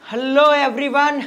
Hello everyone,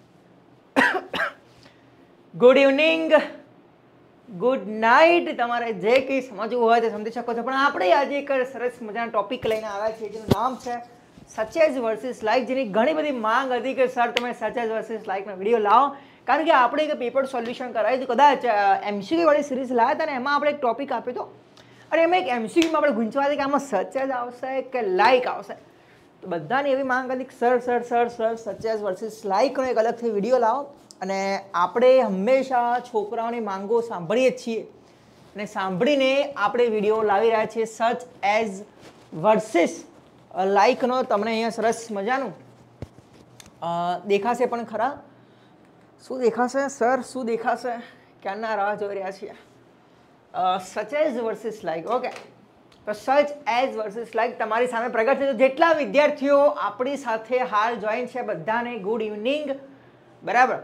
good evening, good night. તમારે જે કંઈ સમજવું હોય તે સમજી શકો છો. પણ આપણે આજે એક સરસ મજાનો ટોપિક લઈને આવ્યા છીએ જેનું નામ છે સચેઝ વર્સિસ લાઇક, જેની ઘણી બધી માંગ હતી કે સર તમે સચેઝ વર્સિસ લાઇકનો વિડીયો લાવો, કારણ કે આપણે એક પેપર સોલ્યુશન કરાવ્યું હતું, કદાચ એમસીક્યુ વાળી સિરીઝ લાવ્યા હતા ને એમાં આપણે એક ટોપિક આપ્યો હતો અને એમાં એક એમસીક્યુમાં આપણે ગુંચવા હતી કે આમાં સચેઝ આવશે કે લાઇક આવશે. તો બધાની એવી માંગ હતી કે સર સચેઝ વર્સિસ લાઇકનો એક અલગથી વિડીયો લાવો. અને આપણે હંમેશા છોકરાઓની માંગો સાંભળીએ જ છીએ અને સાંભળીને આપણે વિડીયો લાવી રહ્યા છીએ સચ એઝ વર્સિસ લાઇકનો. તમને અહીંયા સરસ મજાનું દેખાશે પણ ખરા. શું દેખાશે સર, શું દેખાશે? ક્યારના રાહ જોઈ રહ્યા છીએ. સચેઝ વર્સિસ લાઇક. ઓકે, તો સચ એઝ વર્સિસ લાઇક તમારી સામે પ્રગટ છે. જેટલા વિદ્યાર્થીઓ આપણી સાથે હાલ જોઈન છે બધાને ગુડ ઇવનિંગ. બરાબર,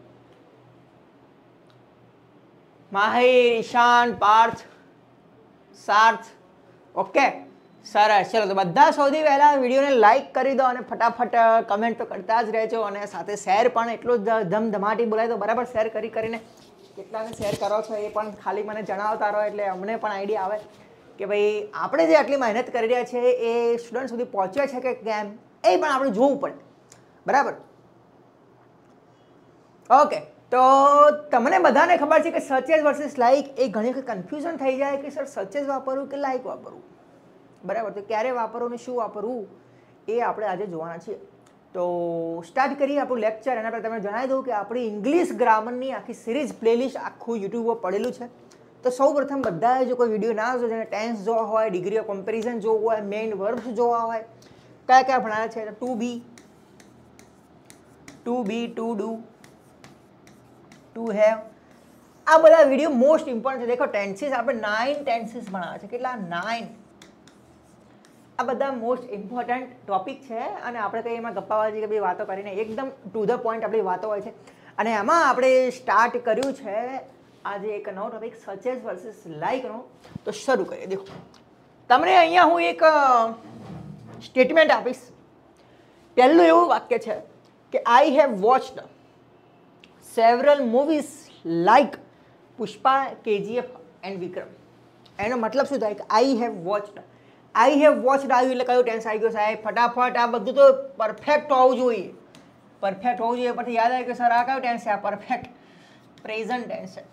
માહિર, ઈશાન, પાર્થ, સાર્થ. ઓકે, સરસ. ચલો, તો બધા સૌથી પહેલાં વિડીયોને લાઇક કરી દો અને ફટાફટ કમેન્ટ તો કરતા જ રહેજો અને સાથે શેર પણ એટલું જ ધમધમાટી બોલાય તો બરાબર. શેર કરીને કેટલાને શેર કરો છો એ પણ ખાલી મને જણાવતા રહો, એટલે અમને પણ આઈડિયા આવે કે ભાઈ આપણે જે આટલી મહેનત કરી રહ્યા છે એ સ્ટુડન્ટ સુધી પહોંચે છે કે કેમ, એ પણ આપણે જોવું પડે. બરાબર, ઓકે. તો તમને બધાને ખબર છે કે સચેઝ વર્સિસ લાઇક એ ઘણી વખત કન્ફ્યુઝન થઈ જાય કે સર સચેઝ વાપરવું કે લાઇક વાપરવું. બરાબર, તો ક્યારે વાપરવું ને શું વાપરવું એ આપણે આજે જોવાના છીએ. તો સ્ટાર્ટ કરીએ આપણું લેક્ચર. એના પર તમને જણાવી દઉં કે આપણી ઇંગ્લિશ ગ્રામરની આખી સિરીઝ પ્લેલિસ્ટ આખું યુટ્યુબ પર પડેલું છે. તો સૌ પ્રથમ બધાએ જો કોઈ વિડીયો ના જોયો, જેને ટેન્સ જોવા હોય, ડિગ્રી ઓફ કમ્પેરિઝન જોવું હોય, મેઇન વર્બ્સ જોવા હોય, કયા કયા ભણાયા છે, to be, to do, to have, આ બધા વિડીયો મોસ્ટ ઇમ્પોર્ટન્ટ છે. દેખો, ટેન્સીસ આપણે 9 ટેન્સીસ ભણાવ્યા છે. કેટલા? 9. આ બધા મોસ્ટ ઇમ્પોર્ટન્ટ ટોપિક છે અને આપણે કંઈ એમાં ગપ્પાવાજી કે બધી વાતો કરીને એકદમ ટુ ધ પોઈન્ટ આપણી વાતો હોય છે. અને એમાં આપણે સ્ટાર્ટ કર્યું છે આજે એક નવો ટોપિક સચેઝ વર્સિસ લાઇકનો. તો શરૂ કરીએ. દેખો, તમને અહીંયા હું એક સ્ટેટમેન્ટ આપીશ. પહેલું એવું વાક્ય છે કે I have watched several movies like Pushpa, KGF and Vikram. એનો મતલબ શું થાય કે આઈ હેવ વોચ્ડ. આઈ હેવ વોચ્ડ આવ્યું એટલે કયું ટેન્સ આવી ગયું સાહેબ? ફટાફટ આ બધું તો પરફેક્ટ હોવું જોઈએ. પરફેક્ટ હોવું જોઈએ. પછી યાદ આવે કે સર આ કયું ટેન્સ છે? આ પરફેક્ટ પ્રેઝન્ટ ટેન્સ છે.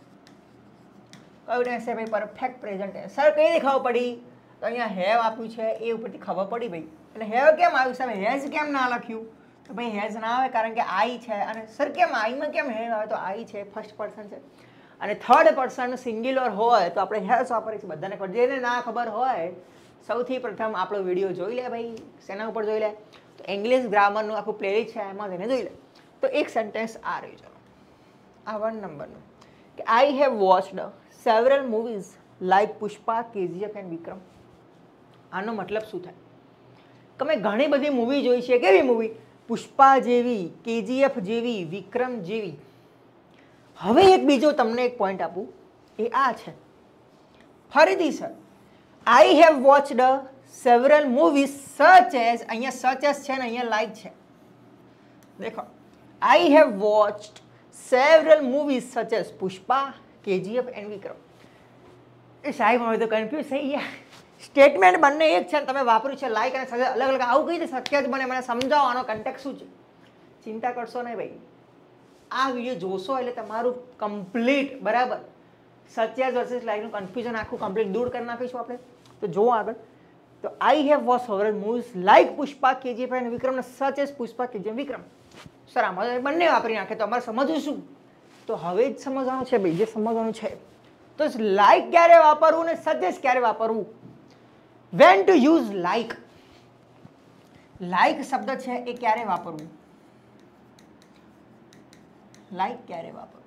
કયું ટેન્સ છે ભાઈ? Perfect present tense. સર કઈ ખબર પડી? તો અહીંયા હેવ આપ્યું છે એ ઉપરથી ખબર પડી ભાઈ. એટલે હેવ કેમ આવ્યું સાહેબ? હેઝ કેમ ના લખ્યું? તો ભાઈ હેઝ ના આવે કારણ કે આઈ છે. અને સર કેમ આઈમાં કેમ હેઝ આવે? તો આઈ છે, ફર્સ્ટ પર્સન છે. અને થર્ડ પર્સન સિંગ્યુલર હોય તો આપણે હેઝ વાપરીએ છીએ. બધાને ખબર. જેને ના ખબર હોય સૌથી પ્રથમ આપણો વિડીયો જોઈ લે ભાઈ. શેના ઉપર જોઈ લે? તો ઇંગ્લિશ ગ્રામરનું આખું પ્લેલિસ્ટ છે, એમાં જઈને જોઈ લે. તો એક સેન્ટેન્સ આ રહ્યું. ચલો, આ 1 નંબરનું કે I have watched several movies like Pushpa, KGF and Vikram. આનો મતલબ શું થાય? તમે ઘણી બધી મૂવી જોઈ છે. કેવી મૂવી? પુષ્પા જેવી, કેજીએફ જેવી, વિક્રમ જેવી. હવે એક બીજો તમને એક પોઈન્ટ આપું, એ આ છે. ફરીથી sir, I have watched several movies such as, અહીંયા સચ એઝ છે ને અહીંયા લાઇક છે. દેખો, I have watched several movies such as Pushpa, KGF and Vikram. એ સાહેબ હવે તો કન્ફ્યુઝ થઈ ગયા. સ્ટેટમેન્ટ બંને એક છે, તમે વાપર્યું છે લાઇક અને સચેઝ અલગ અલગ. આવું કઈ રીતે શક્ય જ બને? મને સમજાવો આનો કન્ટેક્ટ શું છે. ચિંતા કરશો નહીં ભાઈ, આ વિડીયો જોશો એટલે તમારું કમ્પ્લીટ બરાબર સચેઝ વર્સિસ લાઇકનું કન્ફ્યુઝન આખું કમ્પ્લીટ દૂર કરી નાખીશું આપણે. તો જુઓ આગળ. તો I have watch several movies like Pushpa, KGF and Vikram. Such as Pushpa, KGF, Vikram. Sir આમાં બંને વાપરી નાખે તો અમારે સમજવું શું? તો હવે જ સમજવાનું છે ભાઈ, જે સમજવાનું છે. તો લાઇક ક્યારે વાપરવું ને સચેઝ ક્યારે વાપરવું? When to use like. Like શબ્દ છે એ ક્યારે વાપરવું? લાઇક ક્યારે વાપરવું?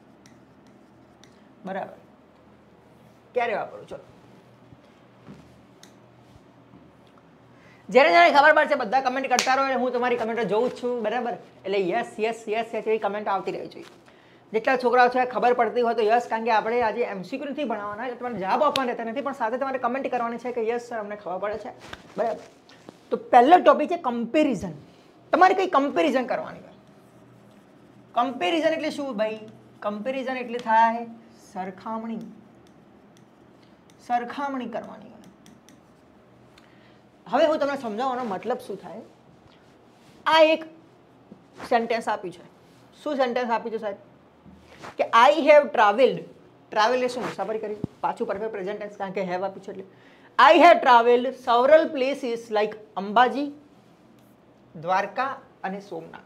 બરાબર, ક્યારે વાપરવું? ચલો, જેને જેને ખબર પડશે બધા કમેન્ટ કરતા રહો. હું તમારી કમેન્ટ જોઉં જ છું. બરાબર, એટલે યસ યસ યસ યસ એવી કમેન્ટ આવતી રહી જોઈએ. જેટલા છોકરાઓ છે ખબર પડતી હોય તો યસ, કારણ કે આપણે આજે એમસીક્યુ નથી ભણાવવાના એટલે તમારે જવાબ આપવાના રહેતા નથી, પણ સાથે તમારે કમેન્ટ કરવાની છે કે યસ સર અમને ખબર પડે છે. બરાબર, તો પહેલો ટોપિક છે કમ્પેરિઝન. તમારે કંઈ કમ્પેરિઝન કરવાની હોય. કમ્પેરિઝન એટલે શું ભાઈ? કમ્પેરિઝન એટલે થાય સરખામણી કરવાની હોય. હવે હું તમને સમજાવવાનો મતલબ શું થાય. આ એક સેન્ટેન્સ આપ્યું છે. શું સેન્ટેન્સ આપ્યું છે સાહેબ? કે આઈ હેવ ટ્રાવેલ્ડ. ટ્રાવેલ એ શું? મુસાફરી કરી. પાછું પરફેક્ટ પ્રેઝન્ટ ટેન્સ, કારણ કે હેવ આપ્યું છે એટલે. I have travelled several places like Ambaji, Dwarka અને સોમનાથ.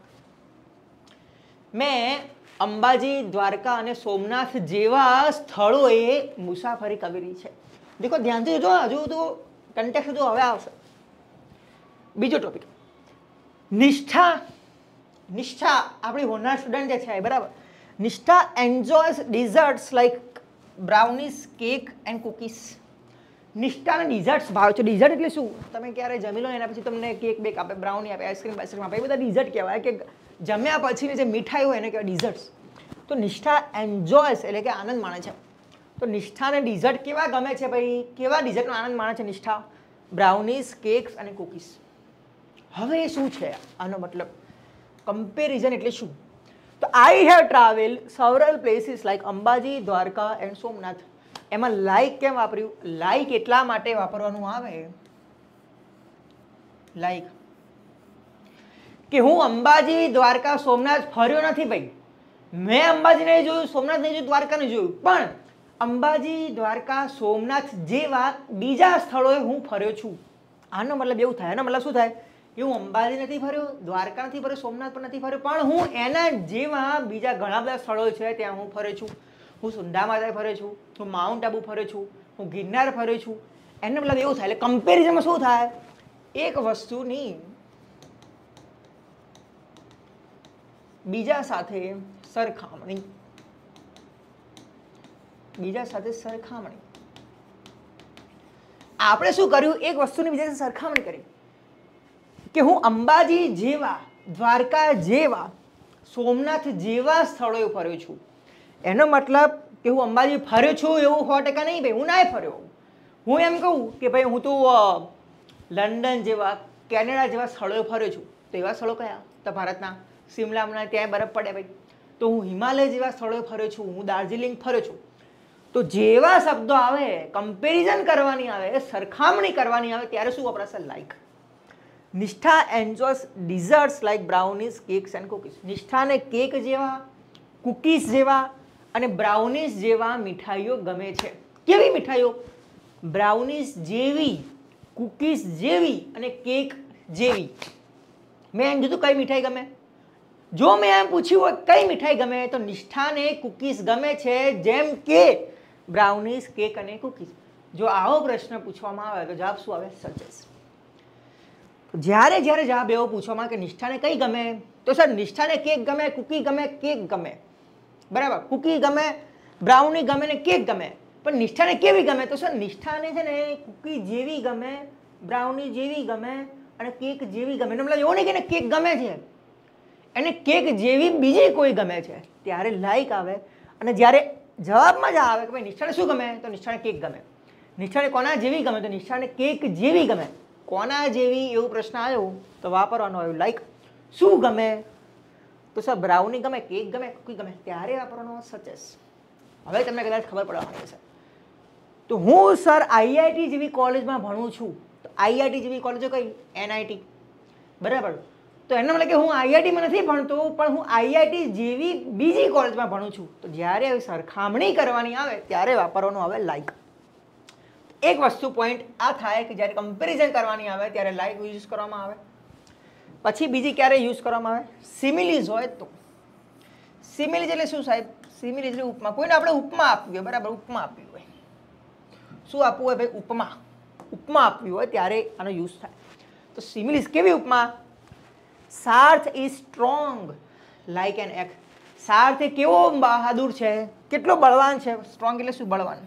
મેં અંબાજી, દ્વારકા અને સોમનાથ જેવા સ્થળોએ મુસાફરી કરેલી છે. દેખો ધ્યાનથી જોજો, હજુ તો કન્ટેક્સ્ટ જો હવે આવશે. બીજો ટોપિક, નિષ્ઠા. નિષ્ઠા આપણી હોનાર સ્ટુડન્ટ જે છે, બરાબર. Nishtha enjoys desserts like brownies, cake and cookies. નિષ્ઠાને ડિઝર્ટ્સ ભાવે છે. ડિઝર્ટ એટલે શું? તમે ક્યારે જમી લો એના પછી તમને કેક બેક આપે, બ્રાઉની આપે, આઈસ્ક્રીમ આપે, એ બધા ડિઝર્ટ કહેવાય. કે જમ્યા પછીની જે મીઠાઈ હોય એને કહેવાય ડિઝર્ટ્સ. તો નિષ્ઠા એન્જોયસ એટલે કે આનંદ માણે છે. તો નિષ્ઠાને ડિઝર્ટ કેવા ગમે છે ભાઈ? કેવા ડિઝર્ટનો આનંદ માણે છે નિષ્ઠા? બ્રાઉનીઝ, કેક્સ અને કુકીઝ. હવે શું છે આનો મતલબ? કમ્પેરિઝન એટલે શું? તો I have travel several places like Ambaji, Dwarka and Somnath. એમાં લાઈક કેમ વાપર્યું? લાઈક એટલા માટે વાપરવાનું આવે, લાઈક કે હું અંબાજી, દ્વારકા, સોમનાથ ફર્યો નથી ભાઈ. મેં અંબાજી નહીં જોયું, સોમનાથ નહીં જોયું, દ્વારકા નહીં જોયું, પણ અંબાજી, દ્વારકા, સોમનાથ જેવા બીજા સ્થળોએ હું ફર્યો છું. આનો મતલબ એવું થાય. આનો મતલબ શું થાય? કે હું અંબાજી નથી ફર્યો, દ્વારકા નથી ફર્યો, સોમનાથ પણ નથી ફર્યો, પણ હું એના જેવા બીજા ઘણા બધા સ્થળો છે ત્યાં હું ફર્યો છું. હું સુંઢા માતા ફર્યો છું, હું માઉન્ટ આબુ ફર્યો છું, હું ગિરનાર ફર્યો છું. એનો મતલબ એવું થાય. એટલે કમ્પેરિઝનમાં શું થાય? એક વસ્તુની બીજા સાથે સરખામણી. બીજા સાથે સરખામણી. આપણે શું કર્યું? એક વસ્તુની બીજા સાથે સરખામણી કરી કે હું અંબાજી જેવા, દ્વારકા જેવા, સોમનાથ જેવા સ્થળોએ ફર્યો છું. એનો મતલબ કે હું અંબાજી ફર્યો છું એવું 100% નહીં ભાઈ, હું ના ફર્યો. હું એમ કહું કે ભાઈ હું તો લંડન જેવા, કેનેડા જેવા સ્થળોએ ફર્યો છું. તો એવા સ્થળો કયા? તો ભારતના શિમલામાં ત્યાં બરફ પડે ભાઈ. તો હું હિમાલય જેવા સ્થળોએ ફર્યો છું, હું દાર્જિલિંગ ફર્યો છું. તો જેવા શબ્દો આવે, કમ્પેરિઝન કરવાની આવે, સરખામણી કરવાની આવે, ત્યારે શું વપરાશે? Like. Nishtha enjoys desserts like brownies, cakes and cookies. નિષ્ઠાને કેક જેવા, કુકીઝ જેવા અને બ્રાઉનીઝ જેવા મીઠાઈઓ ગમે છે. કેવી મીઠાઈઓ? બ્રાઉનીઝ જેવી, કુકીઝ જેવી અને કેક જેવી. મેં એમ કીધું કઈ મીઠાઈ ગમે? જો મેં એમ પૂછ્યું હોય કઈ મીઠાઈ ગમે, તો નિષ્ઠાને કુકીઝ ગમે છે, જેમ કે બ્રાઉનીઝ, કેક અને કુકીઝ. જો આવો પ્રશ્ન પૂછવામાં આવે તો જવાબ શું આવે? સચેસ. જ્યારે જ્યારે જવાબ એવો પૂછવામાં કે નિષ્ઠાને કઈ ગમે, તો સર નિષ્ઠાને કેક ગમે, કુકી ગમે, કેક ગમે, બરાબર. કુકી ગમે, બ્રાઉની ગમે ને કેક ગમે. પણ નિષ્ઠાને કેવી ગમે? તો સર નિષ્ઠાને છે ને કુકી જેવી ગમે, બ્રાઉની જેવી ગમે અને કેક જેવી ગમે. મતલબ એવું નહીં કે એને કેક ગમે છે, એને કેક જેવી બીજી કોઈ ગમે છે. ત્યારે લાઈક આવે. અને જ્યારે જવાબમાં જ આવે કે ભાઈ નિષ્ઠાને શું ગમે, તો નિષ્ઠાને કેક ગમે. નિષ્ઠાને કોના જેવી ગમે, તો નિષ્ઠાને કેક જેવી ગમે. કોના જેવી એવું પ્રશ્ન આવ્યો તો વાપરવાનો આવ્યું લાઈક. શું ગમે? તો સર બ્રાઉની ગમે, કેક ગમે, કુકી ગમે. ત્યારે વાપરવાનો સચેસ. હવે તમને કદાચ ખબર પડવાની છે. તો હું સર આઈઆઈટી જેવી કોલેજમાં ભણું છું. તો આઈઆઈટી જેવી કોલેજો કઈ? એનઆઈટી, બરાબર. તો એનો મતલબ કે હું આઈઆઈટીમાં નથી ભણતો, પણ હું આઈઆઈટી જેવી બીજી કોલેજમાં ભણું છું. તો જ્યારે સરખામણી કરવાની આવે ત્યારે વાપરવાનું આવે લાઈક. એક વસ્તુ પોઈન્ટ આ થાય કે જ્યારે કમ્પેરિઝન કરવાની આવે ત્યારે લાઈક યુઝ કરવામાં આવે. પછી બીજી ક્યારે યુઝ કરવામાં આવે? સિમિલીઝ હોય તો. સિમિલીઝ એટલે શું સાહેબ? સિમિલીઝ એટલે ઉપમા. કોઈને આપણે ઉપમા આપવી હોય, બરાબર, ઉપમા આપવી હોય. શું આપવું હોય ભાઈ? ઉપમા. ઉપમા આપવી હોય ત્યારે આનો યુઝ થાય. તો સિમિલીઝ કેવી ઉપમા? Sarth is strong like an egg. Sarth એ કેવો બહાદુર છે, કેટલો બળવાન છે. સ્ટ્રોંગ એટલે શું? બળવાન.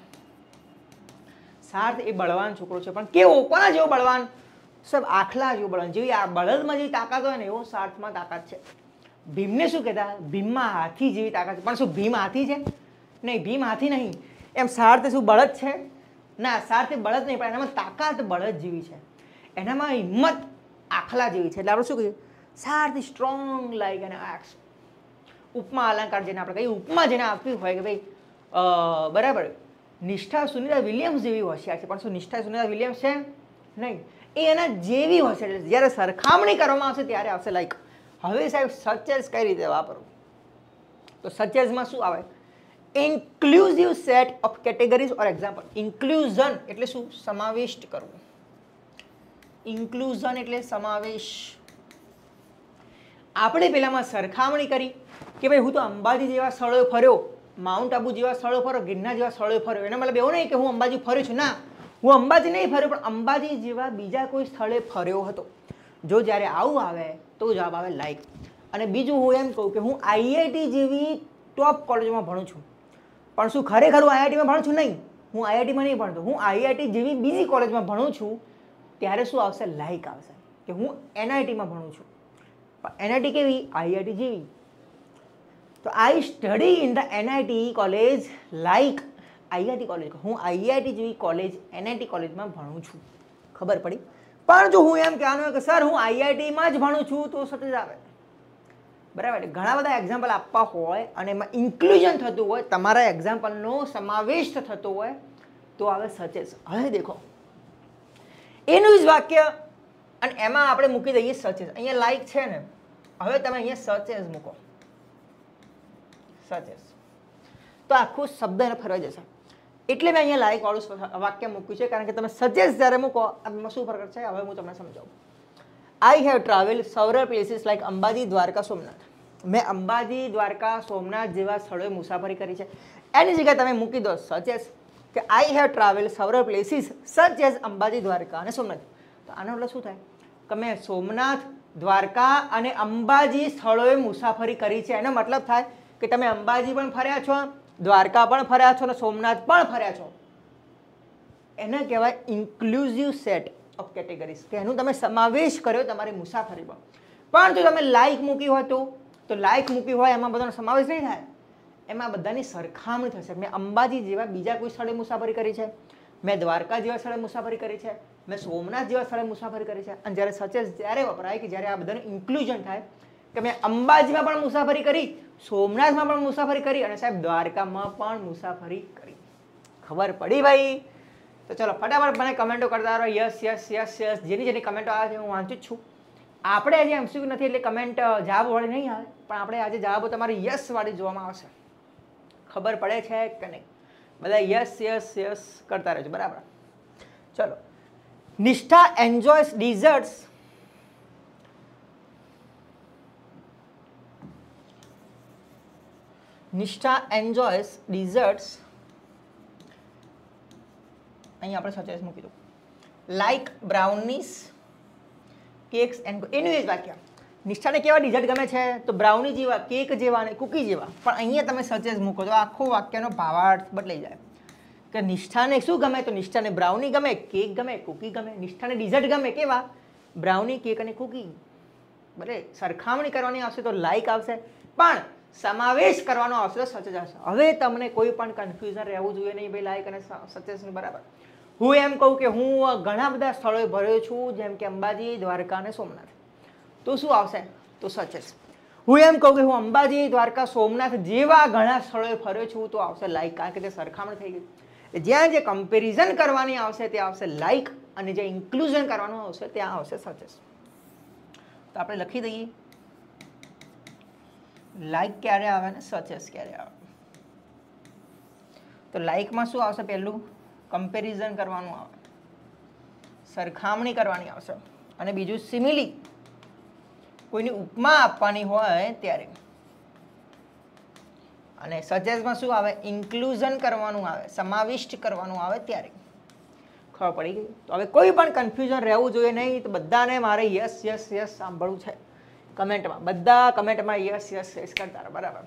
સાર્થ એ બળવાન છોકરો છે, પણ કેવો? કોના જેવો બળવાન? સબ આખલા જેવો બળવાન. જેવી આ બળદમાં જેવી તાકાત હોય ને એવો સાર્થમાં તાકાત છે. ભીમને શું કહેતા? ભીમમાં હાથી જેવી તાકાત છે. પણ શું ભીમ હાથી છે? નહીં, ભીમ હાથી નહીં. એમ સાર્થ શું બળદ છે? ના, સાર્થ એ બળદ નહીં, પણ એનામાં તાકાત બળદ જેવી છે. એનામાં હિંમત આખલા જેવી છે. એટલે આપણે શું કહીએ? Sarthi strong like an ox. ઉપમા અલંકાર જેને આપણે કહીએ, ઉપમા જેને આપવી હોય કે ભાઈ બરાબર નિષ્ઠા સુનિતા વિલિયમ્સ જેવી હોશિયાર છે, પણ શું નિષ્ઠા સુનિતા વિલિયમ્સ છે? નહીં. એ એના જેવી હોશિયાર છે. જ્યારે સરખામણી કરવામાં આવશે ત્યારે આવશે લાઈક. હવે સાહેબ સચેસ કઈ રીતે વાપરવું? તો સચેસમાં શું આવે? Inclusive set of categories or example. Inclusion એટલે શું? સમાવિષ્ટ કરવું. ઇન્ક્લુઝન એટલે સમાવેશ. આપણે પેલામાં સરખામણી કરી કે ભાઈ હું તો અંબાજી જેવા સ્થળોએ ફર્યો, માઉન્ટ આબુ જેવા સ્થળો ફર્યો, ગિરનાર જેવા સ્થળોએ ફર્યો. એનો મતલબ એવો નહીં કે હું અંબાજી ફર્યો છું. ના, હું અંબાજી નહીં ફર્યો, પણ અંબાજી જેવા બીજા કોઈ સ્થળે ફર્યો હતો. જો જ્યારે આવું આવે તો જવાબ આવે લાઈક. અને બીજું હું એમ કહું કે હું આઈઆઈટી જેવી ટોપ કોલેજમાં ભણું છું, પણ શું ખરેખર હું આઈઆઈટીમાં ભણું છું? નહીં, હું આઈઆઈટીમાં નહીં ભણતો. હું આઈઆઈટી જેવી બીજી કોલેજમાં ભણું છું, ત્યારે શું આવશે? લાઈક આવશે. કે હું એનઆઈટીમાં ભણું છું, પણ એનઆઈટી કેવી? આઈઆઈટી જેવી. તો I study in the NIT college like IIT college. હું આઈઆઈટી જેવી કોલેજ એનઆઈટી કોલેજમાં ભણું છું. ખબર પડી? પણ જો હું એમ કહેવાનું હોય કે સર હું આઈઆઈટીમાં જ ભણું છું, તો સતત આવે. બરાબર. ઘણા બધા એક્ઝામ્પલ આપવા હોય અને એમાં ઇન્ક્લુઝન થતું હોય, તમારા એક્ઝામ્પલનો સમાવેશ થતો હોય, તો આવે સચેસ. હવે દેખો એનું જ વાક્ય અને એમાં આપણે મૂકી દઈએ સચેસ. અહીંયા લાઈક છે ને, હવે તમે અહીંયા સચેસ મૂકો. સચેસ તો આખું શબ્દ એને ફરવા જશે. એટલે મેં અહીંયા લાઈક વાળું વાક્ય મૂક્યું છે, કારણ કે તમે સચેસ જ્યારે મૂકો એમાં શું ફરક છે હવે હું તમને સમજાવું. I have travel several places like Ambaji, Dwarka, Somnath. મેં અંબાજી, દ્વારકા, સોમનાથ જેવા સ્થળોએ મુસાફરી કરી છે. એની જગ્યાએ તમે મૂકી દો સચેસ કે I have travel several places such as Ambaji, Dwarka અને સોમનાથ. તો આનો મતલબ શું થાય? કે મેં સોમનાથ, દ્વારકા અને અંબાજી સ્થળોએ મુસાફરી કરી છે. એનો મતલબ થાય કે તમે અંબાજી પણ ફર્યા છો, દ્વારકા પણ ફર્યા છો અને સોમનાથ પણ ફર્યા છો. એને કહેવાય ઇન્ક્લુઝિવ સેટ ઓફ કેટેગરીઝ, કે એનું તમે સમાવેશ કર્યો તમારી મુસાફરીમાં. પણ જો તમે લાઈક મૂકી હોય તો લાઈક મૂકી હોય એમાં બધાનો સમાવેશ નહીં થાય, એમાં બધાની સરખામણી થશે. મેં અંબાજી જેવા બીજા કોઈ સ્થળે મુસાફરી કરી છે, મેં દ્વારકા જેવા સ્થળે મુસાફરી કરી છે, મેં સોમનાથ જેવા સ્થળે મુસાફરી કરી છે. અને જ્યારે સચેસ જ્યારે વપરાય કે જ્યારે આ બધાનું ઇન્ક્લુઝન થાય કે મેં અંબાજીમાં પણ મુસાફરી કરી, સોમનાથમાં પણ મુસાફરી કરી અને સાહેબ દ્વારકામાં પણ મુસાફરી કરી. ખબર પડી ભાઈ? તો ચલો ફટાફટ મને કમેન્ટો કરતા રહો. Yes yes yes yes. જેની કમેન્ટો આવે છે હું વાંચું જ છું. આપણે આજે એમસીક્યુ નથી એટલે કમેન્ટ જવાબવાળી નહીં આવે, પણ આપણે આજે જવાબો તમારી યસ વાળી જોવામાં આવશે. ખબર પડે છે કે નહીં? બધા યસ યસ યસ કરતા રહેજો. બરાબર. ચલો. નિષ્ઠા એન્જોયસ ડિઝર્ટ્સ. નિષ્ઠા એન્જોયસ ડિઝર્ટ્સ. અહીં આપણે સચેસ મૂકી દઉં. લાઈક બ્રાઉનીસ, કેક્સ એન્ડ એનું એ જ વાક્ય. નિષ્ઠાને કેવા ડિઝર્ટ ગમે છે? તો બ્રાઉની જેવા, કેક જેવા અને કુકી જેવા. પણ અહીંયા તમે સચેસ મૂકો તો આખો વાક્યનો ભાવાર્થ બદલાઈ જાય. કે નિષ્ઠાને શું ગમે? તો નિષ્ઠાને બ્રાઉની ગમે, કેક ગમે, કુકી ગમે. નિષ્ઠાને ડિઝર્ટ ગમે કેવા? બ્રાઉની, કેક અને કુકી. ભલે સરખામણી કરવાની આવશે તો લાઈક આવશે, પણ સમાવેશ કરવાનો આવશે તો સચેસ આવશે. હવે તમને કોઈ પણ કન્ફ્યુઝન રહેવું જોઈએ નહીં ભાઈ લાઈક અને સચેસની. બરાબર. હું એમ કહું કે હું ઘણા બધા સ્થળોએ ભર્યો છું, જેમ કે અંબાજી, દ્વારકા અને સોમનાથ, તો શું આવશે? તો સચેસ. હું એમ કહું કે હું અંબાજી, દ્વારકા, સોમનાથ જેવા ઘણા સ્થળોએ ફર્યો છું, તો આવશે લાઈક, કારણ કે તે સરખામણી થઈ ગઈ. જ્યાં જે કમ્પેરિઝન કરવાની આવશે ત્યાં આવશે લાઈક, અને જે ઇન્ક્લુઝન કરવાનું આવશે ત્યાં આવશે સચેસ. તો આપણે લખી દઈએ લાઈક ક્યારે આવે ને સચેસ ક્યારે આવે. તો લાઈકમાં શું આવશે? પહેલું કમ્પેરિઝન કરવાનું આવે, સરખામણી કરવાની આવશે. અને બીજું સિમિલી, કોઈની ઉપમા આપવાની હોય ત્યારે. અને સચેસમાં શું આવે? ઇન્ક્લુઝન કરવાનું આવે, સમાવિષ્ટ કરવાનું આવે ત્યારે. ખબર પડી ગઈ? તો હવે કોઈ પણ કન્ફ્યુઝન રહેવું જોઈએ નહીં. તો બધાને મારે યસ યસ યસ સાંભળવું છે કમેન્ટમાં. બધા કમેન્ટમાં યસ યસ યસ કરતા રહો. બરાબર.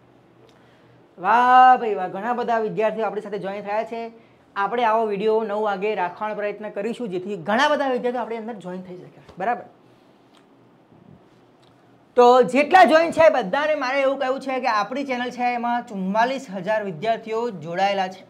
વાહ ભાઈ વાહ. ઘણા બધા વિદ્યાર્થીઓ આપણી સાથે જોઈન થયા છે. આપણે આવો વિડીયો 9 વાગે રાખવાનો પ્રયત્ન કરીશું, જેથી ઘણા બધા વિદ્યાર્થીઓ આપણી અંદર જોઈન થઈ શકે. બરાબર. તો જેટલા જોઈન છે બધાને મારે એવું કહેવું છે કે આપણી ચેનલ છે એમાં 44,000 વિદ્યાર્થીઓ જોડાયેલા છે.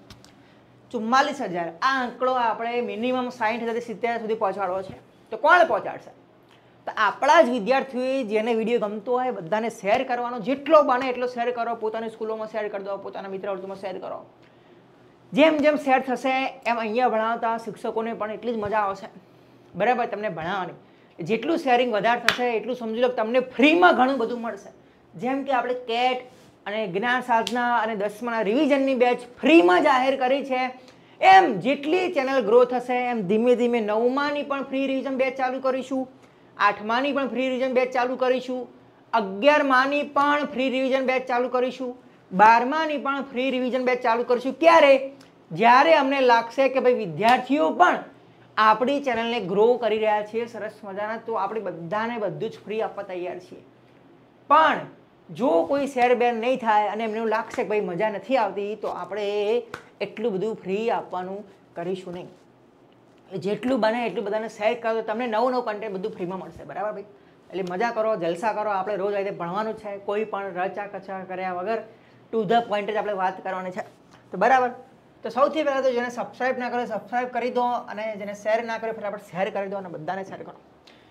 44,000. આ આંકડો આપણે મિનિમમ 60,000 થી 70,000 સુધી પહોંચાડવો છે. તો કોણ પહોંચાડશે? તો આપણા જ વિદ્યાર્થીઓએ જેને વિડીયો ગમતો હોય બધાને શેર કરવાનો, જેટલો બને એટલો શેર કરો, પોતાની સ્કૂલોમાં શેર કરી દો, પોતાના મિત્ર વર્તુળમાં શેર કરો. જેમ જેમ શેર થશે એમ અહીંયા ભણાવતા શિક્ષકોને પણ એટલી જ મજા આવશે, બરાબર, તમને ભણાવવાની. જેટલું શેરિંગ વધારે થશે એટલું સમજી લો તમને ફ્રીમાં ઘણું બધું મળશે. જેમ કે આપણે કેટ અને જ્ઞાન સાધના અને 10માના રિવિઝનની બેચ ફ્રીમાં જાહેર કરી છે, એમ જેટલી ચેનલ ગ્રો થશે એમ ધીમે ધીમે 9માની પણ ફ્રી રિવિઝન બેચ ચાલુ કરીશું, 8માની પણ ફ્રી રિવિઝન બેચ ચાલુ કરીશું, 11માની પણ ફ્રી રિવિઝન બેચ ચાલુ કરીશું, 12માની પણ ફ્રી રિવિઝન બેચ ચાલુ કરીશું. ક્યારે? જ્યારે અમને લાગશે કે ભાઈ વિદ્યાર્થીઓ પણ આપણી ચેનલને ગ્રો કરી રહ્યા છીએ સરસ મજાના, તો આપણે બધાને બધું જ ફ્રી આપવા તૈયાર છીએ. પણ જો કોઈ શેર બેર નહીં થાય અને એમને એવું લાગશે કે ભાઈ મજા નથી આવતી, તો આપણે એટલું બધું ફ્રી આપવાનું કરીશું નહીં. જેટલું બને એટલું બધાને શેર કરો તો તમને નવું કન્ટેન્ટ બધું ફ્રીમાં મળશે, બરાબર ભાઈ? એટલે મજા કરો, જલસા કરો. આપણે રોજ આ રીતે ભણવાનું છે, કોઈ પણ રચા કચા કર્યા વગર ટુ ધ પોઈન્ટ જ આપણે વાત કરવાની છે, તો બરાબર. તો સૌથી પહેલાં તો જેને સબસ્ક્રાઈબ ના કરો સબસ્ક્રાઈબ કરી દો, અને જેને શેર ના કર્યો ફટાફટ શેર કરી દો અને બધાને શેર કરો.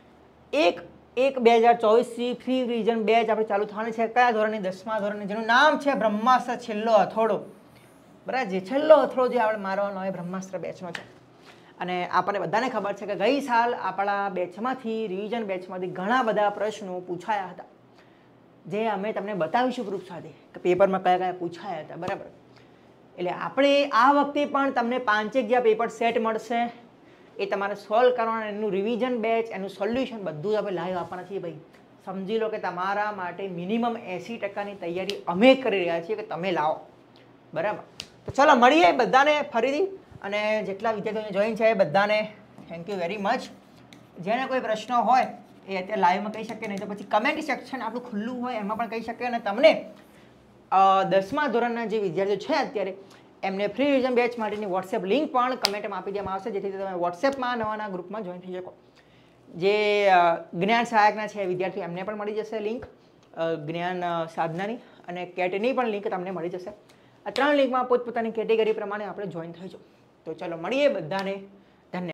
1/1/2024 ફ્રી રિવિઝન બેચ આપણે ચાલુ થવાની છે. કયા ધોરણની? 10મા ધોરણની, જેનું નામ છે બ્રહ્માસ્ત્ર છેલ્લો હથોડો, બરાબર? જે છેલ્લો હથોડો જે આપણે મારવાનો હોય બ્રહ્માસ્ત્ર બેચનો છે. અને આપણને બધાને ખબર છે કે ગઈ સાલ આપણા બેચમાંથી રિવિઝન બેચમાંથી ઘણા બધા પ્રશ્નો પૂછાયા હતા, જે અમે તમને બતાવીશું પ્રૂફ સાથે કે પેપરમાં કયા કયા પૂછાયા હતા, બરાબર? એટલે આપણે આ વખતે પણ તમને 5 જ્યાં પેપર સેટ મળશે એ તમારે સોલ્વ કરવાના, એનું રિવિઝન બેચ, એનું સોલ્યુશન બધું આપણે લાઈવ આપવાના છીએ ભાઈ. સમજી લો કે તમારા માટે મિનિમમ 80%ની તૈયારી અમે કરી રહ્યા છીએ કે તમે લાવો, બરાબર? તો ચલો મળીએ બધાને ફરીથી, અને જેટલા વિદ્યાર્થીઓને જોઈન છે એ બધાને થેન્ક યુ વેરી મચ. જેને કોઈ પ્રશ્નો હોય એ અત્યારે લાઈવમાં કહી શકે, નહીં તો પછી કમેન્ટ સેક્શન આપણું ખુલ્લું હોય એમાં પણ કહી શકે. અને તમને 10મા ધોરણના જે વિદ્યાર્થીઓ છે અત્યારે એમને ફ્રી રિવિઝન બેચ માટેની વોટ્સએપ લિંક પણ કમેન્ટમાં આપી દેવામાં આવશે, જેથી તમે વોટ્સએપમાં નવાના ગ્રુપમાં જોઈન થઈ શકો. જે જ્ઞાન સહાયકના છે વિદ્યાર્થીઓ એમને પણ મળી જશે લિંક, જ્ઞાન સાધનાની અને કેટની પણ લિંક તમને મળી જશે. આ 3 લિંકમાં પોતપોતાની કેટેગરી પ્રમાણે આપણે જોઈન થઈશું. તો ચલો મળીએ બધાને.